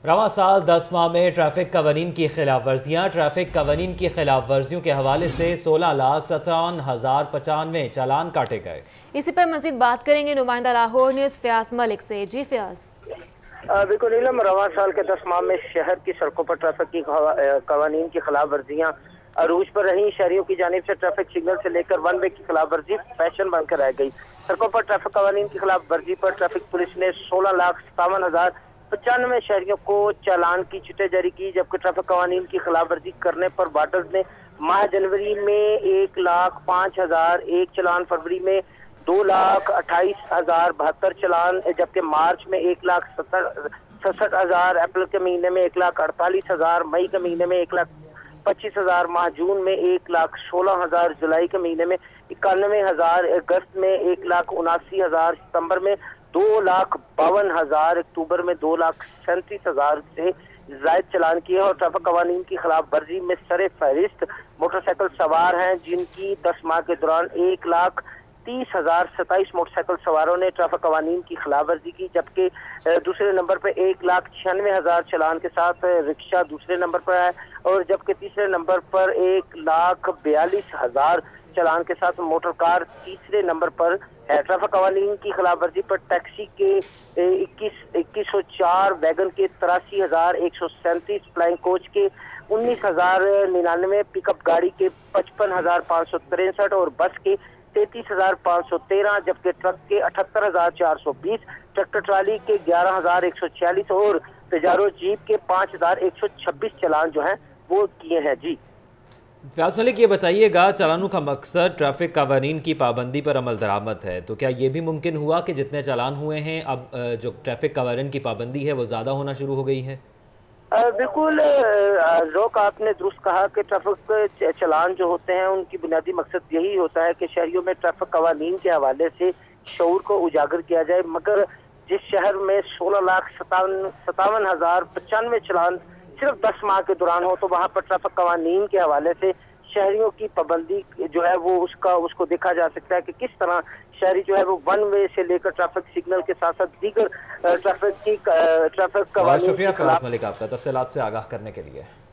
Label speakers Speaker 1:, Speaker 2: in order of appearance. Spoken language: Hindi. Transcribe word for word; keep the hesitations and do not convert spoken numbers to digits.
Speaker 1: रवां साल दस माह में ट्रैफिक कवानीन की खिलाफ वर्जियाँ ट्रैफिक कवानीन की खिलाफ वर्जियों के हवाले से सोलह लाख सत्तावन हजार पचानवे चालान काटे गए।
Speaker 2: इसी पर मजीद बात करेंगे नुमाइंदा लाहौर न्यूज़ फयाज मलिक से। जी फयाज।
Speaker 3: बिल्कुल नीलम, रवां साल के दस माह में शहर की सड़कों पर ट्रैफिक की कवानीन की खिलाफ वर्जियाँ अरूज पर रही। शहरियों की जानिब से ट्रैफिक सिग्नल से लेकर वन वे की खिलाफ वर्जी फैशन बनकर रह गई। सड़कों पर ट्रैफिक कवानीन की खिलाफ वर्जी पर ट्रैफिक पुलिस ने सोलह लाख सत्तावन हजार पचानवे शहरियों को चालान की चिट्ठे जारी की, जबकि ट्रैफिक कवानीन की खिलाफ वर्जी करने पर वार्डर्स ने माह जनवरी में एक लाख पाँच हजार एक चालान, फरवरी में दो लाख अट्ठाईस हजार बहत्तर चालान, जबकि मार्च में एक लाख सत्तर सड़सठ हजार, अप्रैल के महीने में एक लाख अड़तालीस हजार, मई के महीने में एक लाख पच्चीस हजार, माह जून में एक लाख सोलह हजार, जुलाई के महीने में इक्यानवे हजार, अगस्त में एक लाख उनासी हजार, सितम्बर में दो लाख बावन हजार, अक्टूबर में दो लाख सैंतीस हजार से जायद चालान किए। और ट्रैफिक कवानीन की खिलाफ वर्जी में सरे फहरिस्त मोटरसाइकिल सवार हैं, जिनकी दस माह के दौरान एक लाख तीस हजार सताईस मोटरसाइकिल सवारों ने ट्रैफिक कवानीन की खिलाफ वर्जी की, जबकि दूसरे नंबर पर एक लाख छियानवे हजार चालान के साथ रिक्शा दूसरे नंबर पर है, और जबकि तीसरे नंबर पर एक लाख बयालीस हजार चालान के साथ मोटर कार तीसरे नंबर पर है। ट्रैफिक कवानीन की खिलाफ वर्जी पर टैक्सी के इक्कीस इक्कीस सौ चार, वैगन के तिरासी हजार एक सौ सैंतीस, फ्लाइंग कोच के उन्नीस हजार निन्यानवे, पिकअप गाड़ी के पचपन हजार पाँच सौ तिरसठ और बस के तैतीस हजार पाँच सौ तेरह, जबकि ट्रक के अठहत्तर हजार चार सौ बीस, ट्रैक्टर ट्राली के ग्यारह हजार एक सौ छियालीस और पेजारो जीप के पाँच हजार एक सौ छब्बीस चालान जो हैं वो किए हैं। जी
Speaker 1: फयाज मलिक, ये बताइएगा, चालानों का मकसद ट्रैफिक कवानीन की पाबंदी पर अमल दरामद है, तो क्या ये भी मुमकिन हुआ कि जितने चालान हुए हैं अब जो ट्रैफिक कवानीन की पाबंदी है वो ज़्यादा होना शुरू हो गई है?
Speaker 3: बिल्कुल जोक, आपने दुरुस्त कहा कि ट्रैफिक चालान जो होते हैं उनकी बुनियादी मकसद यही होता है कि शहरियों में ट्रैफिक कवानीन के हवाले से शऊर को उजागर किया जाए। मगर जिस शहर में सोलह लाख सतावन सतावन हजार पचानवे चालान सिर्फ दस माह के दौरान हो, तो वहाँ पर ट्रैफिक कवानीन के हवाले से शहरियों की पाबंदी जो है वो उसका उसको देखा जा सकता है कि किस तरह शहरी जो है वो वन वे से लेकर ट्रैफिक सिग्नल के साथ साथ दीगर ट्रैफिक की ट्रैफिक कवानीन।
Speaker 1: शुक्रिया फयाज मलिक आपका तफसीलात से आगाह करने के लिए।